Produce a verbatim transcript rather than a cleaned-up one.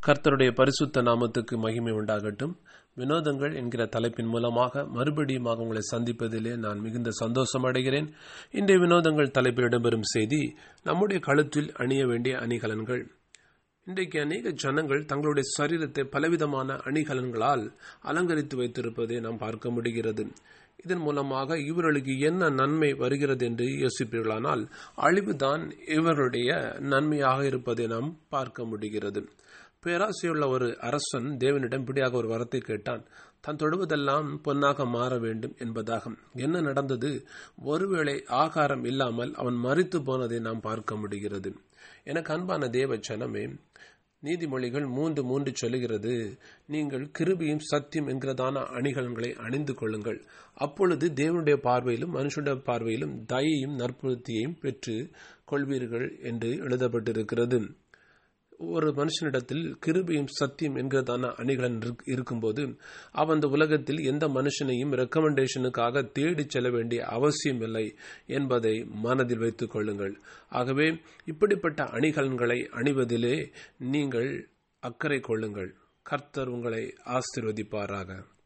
கர்த்தருடைய பரிசுத்த நாமத்துக்கு மகிமை உண்டாகட்டும். வினோதங்கள் என்கிற தலைப்பின் மூலமாக மறுபடியுமாக உங்களை சந்திப்பதிலே நான் மிகுந்த சந்தோஷம் அடைகிறேன். இன்றைய வினோதங்கள் தலைப்பில் இடம்பெறும் செய்தி நம்முடைய கழுத்தில் அணிய வேண்டிய அணிகலன்கள். இன்றைக்கு அநேக ஜனங்கள் தங்களுடைய சரீரத்தை பலவிதமான அணிகலன்களால் அலங்கரித்து வைத்திருப்பதை நாம் பார்க்க முடிகிறது. இதன் மூலமாக இவர்களுக்கு என்ன நன்மை வருகிறது என்று யோசிப்பீர்களானால் அழிவுதான் இவர்களுடைய நன்மையாக இருப்பதை நாம் பார்க்க முடிகிறது. பேராசையுள்ள ஒரு அரசன் தேவனிடம் இப்படியாக ஒரு வரத்தை கேட்டான். தான் தொடுவதெல்லாம் பொன்னாக மாற வேண்டும் என்பதாக. என்ன நடந்தது? ஒருவேளை ஆகாரம் இல்லாமல் அவன் மரித்து போனதை நாம் பார்க்க முடிகிறது. எனக்கு அன்பான தேவ ஜனமே, நீதிமொழிகள் மூன்று மூன்று சொல்லுகிறது, நீங்கள் கிருபையும் சத்தியம் என்கிறதான அணிகலன்களை அணிந்து கொள்ளுங்கள். அப்பொழுது தேவனுடைய பார்வையிலும் மனுஷனுடைய பார்வையிலும் தயையும் நற்புத்தியையும் பெற்று கொள்வீர்கள் என்று எழுதப்பட்டிருக்கிறது. ஒரு மனுஷனிடத்தில் கிருபையும் சத்தியம் என்கிறதான அணிகலன் இருக்கும்போது அவன் அந்த உலகத்தில் எந்த மனுஷனையும் ரெக்கமெண்டேஷனுக்காக தேடி செல்ல வேண்டிய அவசியம் இல்லை என்பதை மனதில் வைத்துக் கொள்ளுங்கள். ஆகவே இப்படிப்பட்ட அணிகலன்களை அணிவதிலே நீங்கள் அக்கறை கொள்ளுங்கள். கர்த்தர் உங்களை ஆசீர்வதிப்பாராக.